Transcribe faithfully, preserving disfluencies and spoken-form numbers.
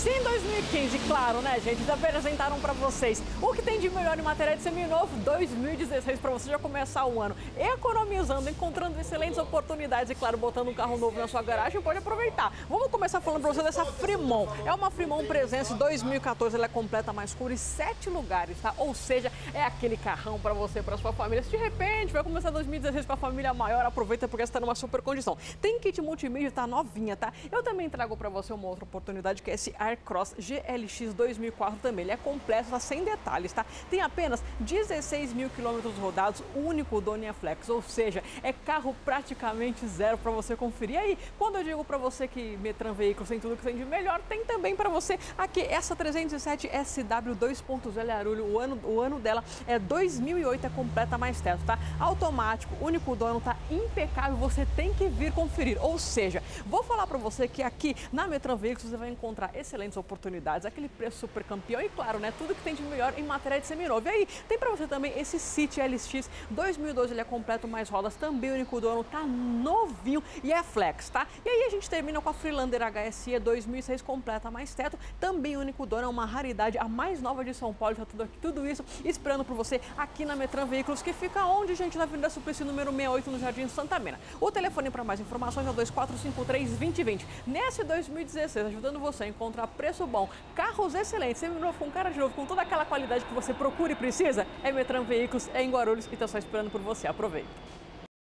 Se em dois mil e quinze, claro, né, gente, eles apresentaram para vocês o que tem de melhor em matéria de seminovo, dois mil e dezesseis para você já começar o ano economizando, encontrando excelentes oportunidades e, claro, botando um carro novo na sua garagem, pode aproveitar. Vamos começar falando para você dessa Fremont. É uma Fremont Presence dois mil e quatorze, ela é completa, mais cura e sete lugares, tá? Ou seja, é aquele carrão para você, para sua família. Se de repente vai começar dois mil e dezesseis com a família maior, aproveita porque está numa super condição. Tem kit multimídia, tá novinha, tá? Eu também trago para você uma outra oportunidade, que é esse Aircross G L X dois mil e quatro também. Ele é completo, tá sem detalhes, tá? Tem apenas dezesseis mil quilômetros rodados, único dono em Flex, ou seja, é carro praticamente zero para você conferir. E aí, quando eu digo para você que Metran Veículos tem tudo que tem de melhor, tem também para você aqui essa trezentos e sete S W dois ponto zero Arulho. O ano, o ano dela é dois mil e oito, é completa mais teto, tá? Automático, único dono, tá impecável, você tem que vir conferir. Ou seja, vou falar para você que aqui na Metran Veículos você vai encontrar excelentes oportunidades, aquele preço super campeão e, claro, né, tudo que tem de melhor em matéria de seminovo. E aí, tem para você também esse City L X dois mil e doze, ele é completo, mais rodas, também único dono, tá novinho e é flex, tá? E aí a gente termina com a Freelander H S E dois mil e seis, completa, mais teto, também único dono, é uma raridade, a mais nova de São Paulo, tá tudo aqui, tudo isso esperando por você aqui na Metran Veículos, que fica onde, gente? Na Avenida Suplicy, número sessenta e oito, no Jardim Santa Mena. O telefone para mais informações é o dois quatro cinco três, dois zero dois zero. Nesse dois mil e dezesseis, ajudando você a encontrar preço bom, carros excelentes, seminovo com cara de novo, com toda aquela qualidade que você procura e precisa, é Metran Veículos, é em Guarulhos e tá só esperando por você. Aproveita!